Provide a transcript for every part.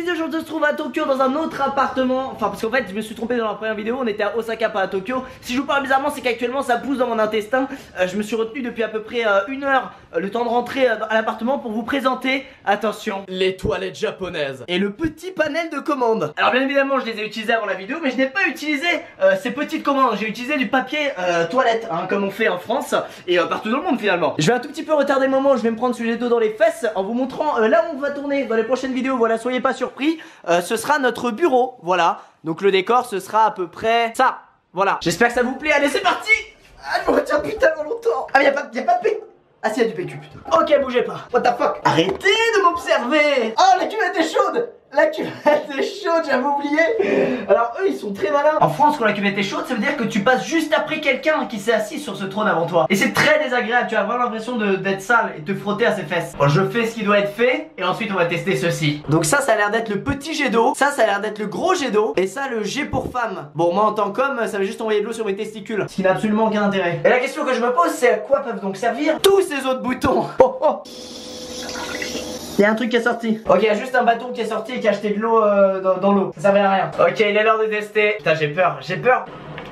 vidéo, je se trouve à Tokyo dans un autre appartement. Enfin parce qu'en fait je me suis trompé dans la première vidéo, on était à Osaka pas à Tokyo. Si je vous parle bizarrement c'est qu'actuellement ça pousse dans mon intestin. Je me suis retenu depuis à peu près 1 heure le temps de rentrer à l'appartement pour vous présenter, attention, les toilettes japonaises et le petit panel de commandes. Alors bien évidemment je les ai utilisés avant la vidéo, mais je n'ai pas utilisé ces petites commandes. J'ai utilisé du papier toilette hein, comme on fait en France et partout dans le monde finalement. Je vais un tout petit peu retarder le moment où je vais me prendre ce jet d'eau dans les fesses en vous montrant là où on va tourner dans les prochaines vidéos. Voilà, soyez pas surpris, ce sera notre bureau, voilà. Donc le décor ce sera à peu près ça, voilà. J'espère que ça vous plaît, allez c'est parti. Ah je me retiens putain longtemps. Ah mais y'a pas de P. Ah si y'a du PQ putain. Ok bougez pas. What the fuck. Arrêtez de m'observer. Oh la cuvette est chaude. La cuvette est chaude, j'avais oublié. Alors eux ils sont très malins. En France quand la cuvette est chaude ça veut dire que tu passes juste après quelqu'un qui s'est assis sur ce trône avant toi. Et c'est très désagréable, tu as vraiment l'impression d'être sale et de te frotter à ses fesses. Bon, je fais ce qui doit être fait et ensuite on va tester ceci. Donc ça a l'air d'être le petit jet d'eau. Ça a l'air d'être le gros jet d'eau. Et ça le jet pour femme. Bon moi en tant qu'homme ça va juste envoyer de l'eau sur mes testicules. Ce qui n'a absolument aucun intérêt. Et la question que je me pose c'est à quoi peuvent donc servir tous ces autres boutons. Oh oh. Il y a un truc qui est sorti. Ok, il y a juste un bâton qui est sorti et qui a jeté de l'eau dans l'eau. Ça servait à rien. Ok, il est l'heure de tester. Putain, j'ai peur, j'ai peur.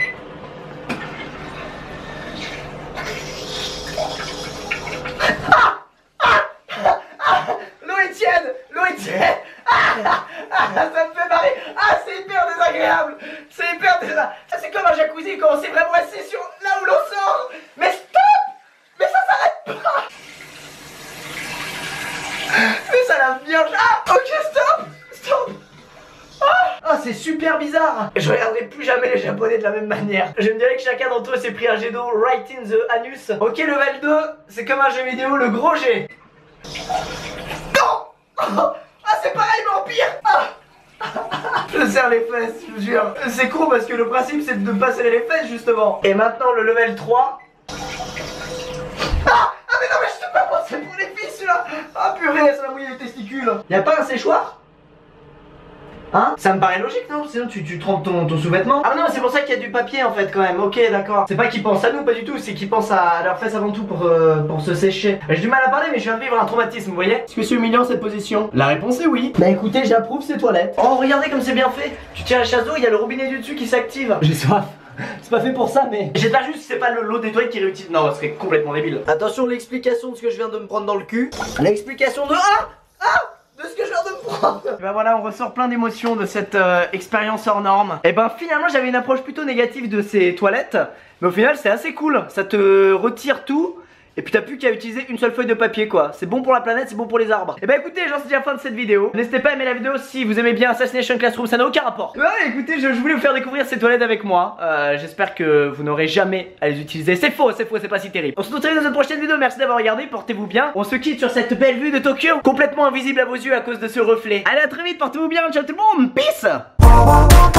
L'eau est tiède. L'eau est tiède. Ça me fait marrer. Ah, c'est hyper désagréable. C'est hyper désagréable. Ça, c'est comme un jacuzzi quand on s'est vraiment assis sur là où l'eau sort. Mais stop. Mais ça s'arrête pas. Mais ça l'a bien. Ah ok stop. Ah c'est super bizarre. Je regarderai plus jamais les japonais de la même manière. Je me dirais que chacun d'entre eux s'est pris un jet d'eau right in the anus. Ok level 2, c'est comme un jeu vidéo, le gros jet. Non. Ah c'est pareil mais en pire. Je serre les fesses, je vous jure. C'est con parce que le principe c'est de ne pas serrer les fesses justement. Et maintenant le level 3. Ah mais non mais je te pas pensé pour les filles celui-là. Ah purée ça va mouiller les testicules. Y'a pas un séchoir? Hein? Ça me paraît logique non? Sinon tu trempes ton sous-vêtement. Ah non c'est pour ça qu'il y a du papier en fait quand même. Ok d'accord. C'est pas qu'ils pensent à nous pas du tout. C'est qu'ils pensent à leurs fesses avant tout pour se sécher. J'ai du mal à parler mais je viens de vivre un traumatisme vous voyez. Est-ce que c'est humiliant cette position? La réponse est oui. Bah écoutez j'approuve ces toilettes. Oh regardez comme c'est bien fait. Tu tiens la chasse d'eau il y a le robinet du dessus qui s'active. J'ai soif. C'est pas fait pour ça mais j'espère juste que c'est pas l'eau des toilettes qui réutilise. Non ce serait complètement débile. Attention l'explication de ce que je viens de me prendre dans le cul. L'explication de de ce que je viens de me prendre. Et bah voilà on ressort plein d'émotions de cette expérience hors norme. Et ben finalement j'avais une approche plutôt négative de ces toilettes. Mais au final c'est assez cool. Ça te retire tout. Et puis t'as plus qu'à utiliser une seule feuille de papier quoi. C'est bon pour la planète, c'est bon pour les arbres. Et bah écoutez, j'en suis déjà à la fin de cette vidéo. N'hésitez pas à aimer la vidéo si vous aimez bien Assassination Classroom, ça n'a aucun rapport. Ouais écoutez, je voulais vous faire découvrir ces toilettes avec moi. J'espère que vous n'aurez jamais à les utiliser. C'est faux, c'est pas si terrible. On se retrouve dans une prochaine vidéo, merci d'avoir regardé, portez-vous bien. On se quitte sur cette belle vue de Tokyo, complètement invisible à vos yeux à cause de ce reflet. Allez à très vite, portez-vous bien, ciao tout le monde, peace.